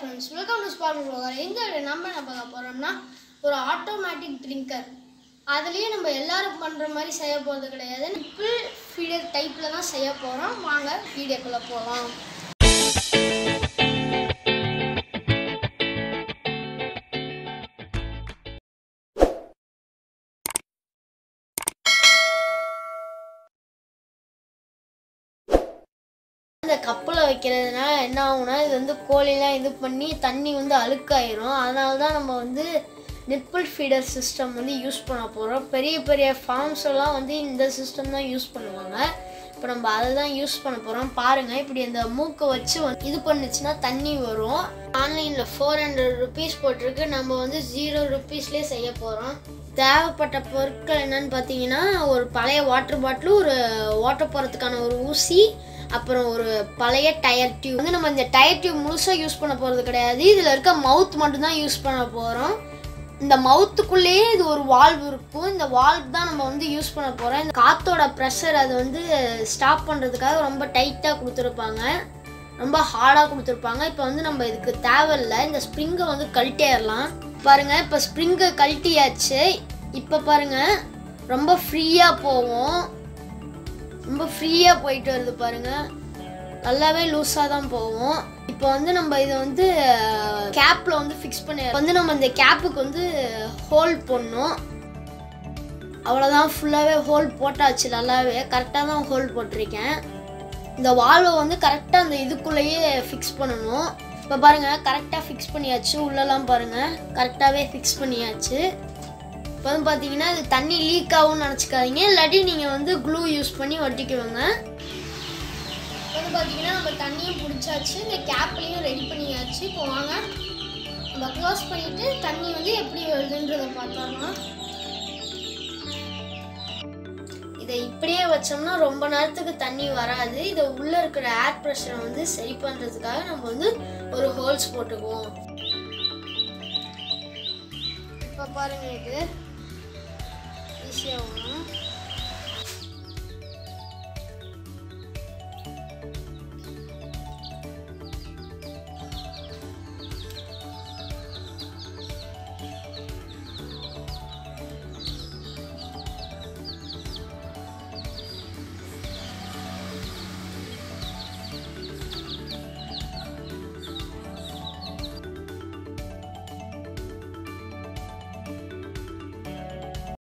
friends, welcome to Spark Vlogger. இந்த நம்ம என்ன பார்க்க போறோம்னா ஒரு ஆட்டோமேட்டிக் ட்ரிங்கர். அதுலயே நம்ம எல்லாரும் பண்ற மாதிரி செய்ய போறது கிடையாது. நிப்பிள் ஃபீடர் டைப்ல தான் செய்ய போறோம். வாங்க வீடியோக்குள்ள போலாம். இந்த கப்பில் வைக்கிறதுனால என்ன ஆகும்னா இது வந்து கோழிலாம் இது பண்ணி தண்ணி வந்து அழுக்காயிரும். அதனால தான் நம்ம வந்து நிப்பிள் ஃபீடர் சிஸ்டம் வந்து யூஸ் பண்ண போகிறோம். பெரிய பெரிய ஃபார்ம்ஸ் எல்லாம் வந்து இந்த சிஸ்டம் தான் யூஸ் பண்ணுவாங்க. இப்போ நம்ம அதை தான் யூஸ் பண்ண போகிறோம். பாருங்கள், இப்படி அந்த மூக்கை வச்சு இது பண்ணுச்சுன்னா தண்ணி வரும். ஆன்லைனில் 400 rupees போட்டிருக்கு. நம்ம வந்து 0 rupeesலேயே செய்ய போகிறோம். தேவைப்பட்ட பொருட்கள் என்னன்னு பார்த்தீங்கன்னா, ஒரு பழைய வாட்டர் பாட்டில், ஒரு ஓட்ட போகிறதுக்கான ஒரு ஊசி, அப்புறம் ஒரு பழைய டயர் டியூப். வந்து நம்ம இந்த டயர் டியூப் முழுசாக யூஸ் பண்ண போகிறது கிடையாது. இதில் இருக்க மவுத் மட்டும்தான் யூஸ் பண்ண போகிறோம். இந்த மவுத்துக்குள்ளேயே இது ஒரு வால்வ் இருக்கும். இந்த வால்வ் தான் நம்ம வந்து யூஸ் பண்ண போகிறோம். இந்த காற்றோட ப்ரெஷர் அது வந்து ஸ்டாப் பண்ணுறதுக்காக ரொம்ப டைட்டாக கொடுத்துருப்பாங்க, ரொம்ப ஹார்டாக கொடுத்துருப்பாங்க. இப்போ வந்து நம்ம இதுக்கு தேவையில்லை. இந்த ஸ்ப்ரிங்கை வந்து கழட்டிடலாம். பாருங்கள், இப்போ ஸ்ப்ரிங்கை கழட்டியாச்சு. இப்போ பாருங்கள், ரொம்ப ஃப்ரீயாக போவோம். ரொம்ப ஃப்ரீயாக போயிட்டு வருது பாருங்கள். நல்லாவே லூஸாக தான் போவோம். இப்போ வந்து நம்ம இதை வந்து கேப்பில் வந்து ஃபிக்ஸ் பண்ணி வந்து நம்ம இந்த கேப்புக்கு வந்து ஹோல் போடணும். அவ்வளோதான், ஃபுல்லாகவே ஹோல் போட்டாச்சு. நல்லாவே கரெக்டாக தான் ஹோல் போட்டிருக்கேன். இந்த வால்வை வந்து கரெக்டாக அந்த இதுக்குள்ளேயே ஃபிக்ஸ் பண்ணணும். இப்போ பாருங்கள், கரெக்டாக ஃபிக்ஸ் பண்ணியாச்சு. உள்ளெல்லாம் பாருங்கள், கரெக்டாகவே ஃபிக்ஸ் பண்ணியாச்சு. இப்போ வந்து பார்த்தீங்கன்னா இது தண்ணி லீக் ஆகும்னு நினச்சிக்காதீங்க. இல்லாட்டி நீங்கள் வந்து க்ளூ யூஸ் பண்ணி ஒட்டிக்குவாங்க. வந்து பார்த்தீங்கன்னா நம்ம தண்ணியும் பிடிச்சாச்சு, இந்த கேப்லையும் ரெடி பண்ணியாச்சு. இப்போ வாங்க நம்ம க்ளோஸ் பண்ணிவிட்டு தண்ணி வந்து எப்படி வருதுன்றதை பார்த்தோம்னா, இதை இப்படியே வச்சோம்னா ரொம்ப நேரத்துக்கு தண்ணி வராது. இதை உள்ளே இருக்கிற ஏர் ப்ரெஷரை வந்து சரி பண்ணுறதுக்காக நம்ம வந்து ஒரு ஹோல்ஸ் போட்டுக்குவோம். இப்போ பாருங்கள், இது ஈஸியாக வரும்.